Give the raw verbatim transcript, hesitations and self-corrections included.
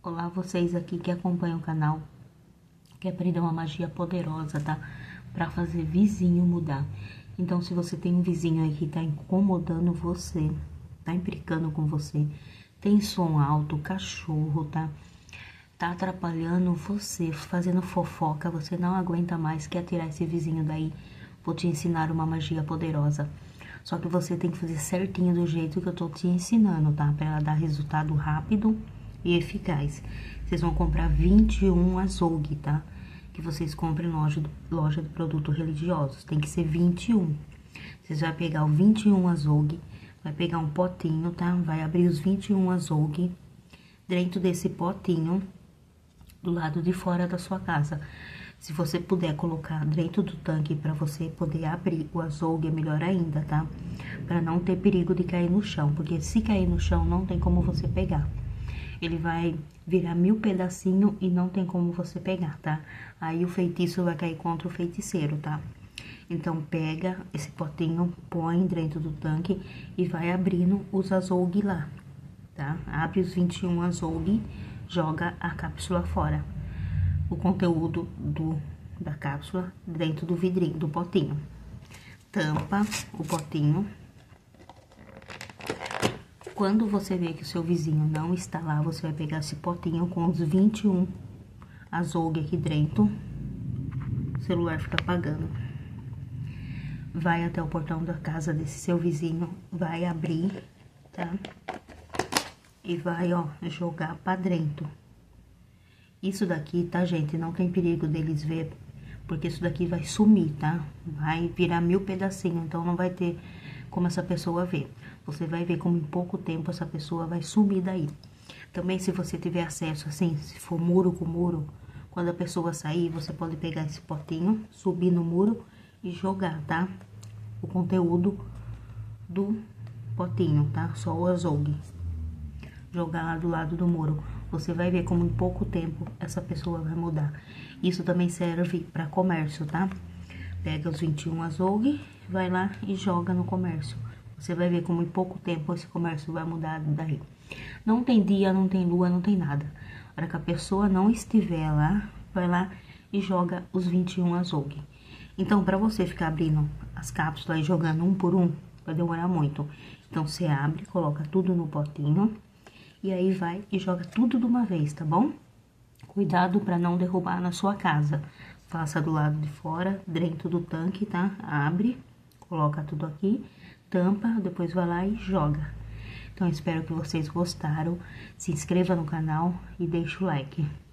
Olá, vocês aqui que acompanham o canal, que aprendem uma magia poderosa, tá? Pra fazer vizinho mudar. Então, se você tem um vizinho aí que tá incomodando você, tá implicando com você, tem som alto, cachorro, tá? Tá atrapalhando você, fazendo fofoca, você não aguenta mais, quer tirar esse vizinho daí, vou te ensinar uma magia poderosa. Só que você tem que fazer certinho do jeito que eu tô te ensinando, tá? Pra ela dar resultado rápido e eficaz. Vocês vão comprar vinte e um açougue, tá? Que vocês comprem em loja, loja de produtos religiosos. Tem que ser vinte e um. Vocês vão pegar o vinte e um açougue, vai pegar um potinho, tá? Vai abrir os vinte e um açougue dentro desse potinho, do lado de fora da sua casa. Se você puder colocar dentro do tanque para você poder abrir o açougue, é melhor ainda, tá? Para não ter perigo de cair no chão, porque se cair no chão não tem como você pegar. Ele vai virar mil pedacinhos e não tem como você pegar, tá? Aí o feitiço vai cair contra o feiticeiro, tá? Então, pega esse potinho, põe dentro do tanque e vai abrindo os açougue lá, tá? Abre os vinte e um açougue, joga a cápsula fora. O conteúdo do, da cápsula dentro do vidrinho, do potinho. Tampa o potinho. Quando você vê que o seu vizinho não está lá, você vai pegar esse potinho com os vinte e um açougue aqui dentro. O celular fica apagando. Vai até o portão da casa desse seu vizinho, vai abrir, tá? E vai, ó, jogar pra dentro. Isso daqui, tá, gente? Não tem perigo deles ver, porque isso daqui vai sumir, tá? Vai virar mil pedacinhos, então não vai ter como essa pessoa ver. Você vai ver como em pouco tempo essa pessoa vai sumir daí. Também, se você tiver acesso, assim, se for muro com muro, quando a pessoa sair, você pode pegar esse potinho, subir no muro e jogar, tá? O conteúdo do potinho, tá? Só o açougue. Jogar lá do lado do muro. Você vai ver como em pouco tempo essa pessoa vai mudar. Isso também serve para comércio, tá? Pega os vinte e um açougue, vai lá e joga no comércio. Você vai ver como em pouco tempo esse comércio vai mudar daí. Não tem dia, não tem lua, não tem nada. A hora que a pessoa não estiver lá, vai lá e joga os vinte e um açougue. Então, para você ficar abrindo as cápsulas e jogando um por um, vai demorar muito. Então, você abre, coloca tudo no potinho. E aí, vai e joga tudo de uma vez, tá bom? Cuidado para não derrubar na sua casa. Faça do lado de fora, dentro do tanque, tá? Abre, coloca tudo aqui, tampa, depois vai lá e joga. Então, espero que vocês gostaram. Se inscreva no canal e deixe o like.